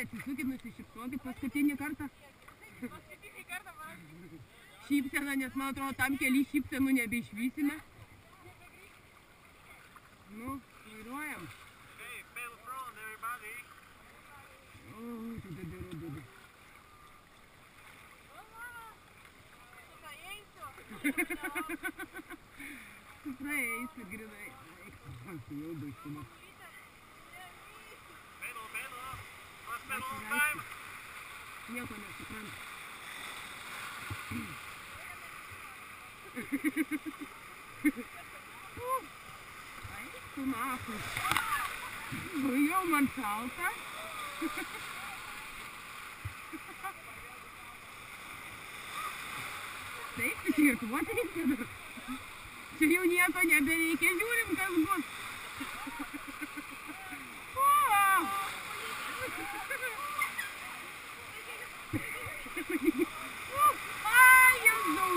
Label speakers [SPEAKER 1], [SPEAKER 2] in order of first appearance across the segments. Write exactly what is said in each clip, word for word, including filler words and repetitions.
[SPEAKER 1] atsisukit, nusišypsokit paskutinį kartą.
[SPEAKER 2] Paskutinį kartą man.
[SPEAKER 1] Šypsena, nes man atrodo, tam keli šypsenų nebeišvysime. Nu, vairuojam.
[SPEAKER 2] Okay, pedal front, everybody.
[SPEAKER 1] O, dudu, dudu, dudu. Tu praeisi, grinai. Jau baisuma.
[SPEAKER 2] Pedal, pedal. Let's pedal on time.
[SPEAKER 1] Nieko nesupranta. Ai, tu nachui. Jau man šalta. Taip, iširtuoti reikia. Čia jau nieko nebereikia, žiūrim, kas bus. O! Ai, Jėzau.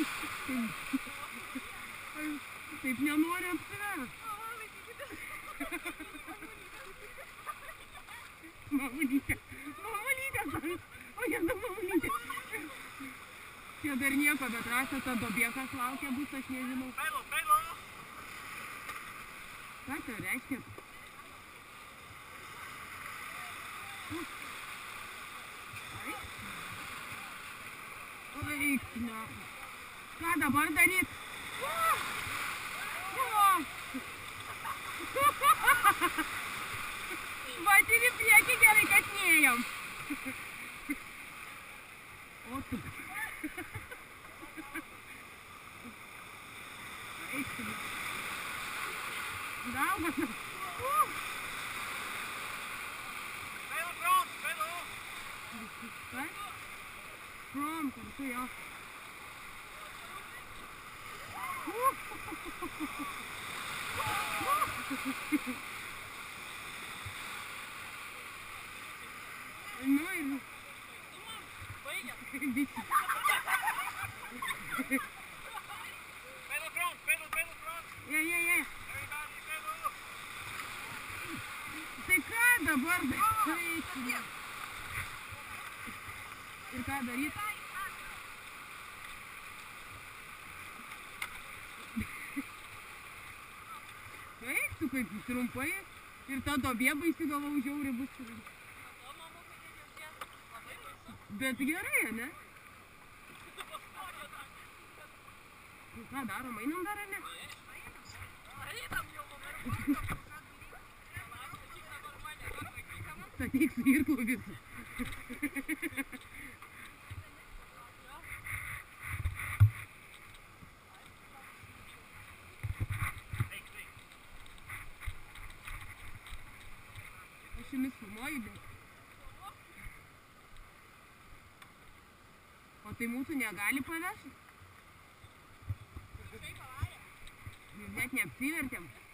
[SPEAKER 1] Taip nenoriu apsiverst. Mamulytė. Mamulytė. O, Jėzau, mamulytė. Čia dar nieko, bet rasa ta dobė, kas laukia bus, aš nežinau.
[SPEAKER 2] Pedal, pedal.
[SPEAKER 1] Ką tai reiškia? Ai. Eik, ne. Ką dabar daryt? Vat ir į priekį gerai, kad nėjom. O tu. Eik, ne. Daugas.
[SPEAKER 2] Pedal front, pedal.
[SPEAKER 1] Kas? Prom, kartu jo. Nu ir...
[SPEAKER 2] Baigia.
[SPEAKER 1] Visi.
[SPEAKER 2] Pedal front, pedal, pedal front.
[SPEAKER 1] Je, je, je.
[SPEAKER 2] Everybody pedal.
[SPEAKER 1] Tai ką dabar daryti? Ir ką daryti? Taip, tu kaip trumpai. Ir ta dobė baisi galvau žiauri bus. Bet gerai, ne? Ką darom, einam dar, ne? Statyk su irklu visą. Aš jumis filmuoju, bet... O tai mūsų negali pavežti? Net neapsivertėm.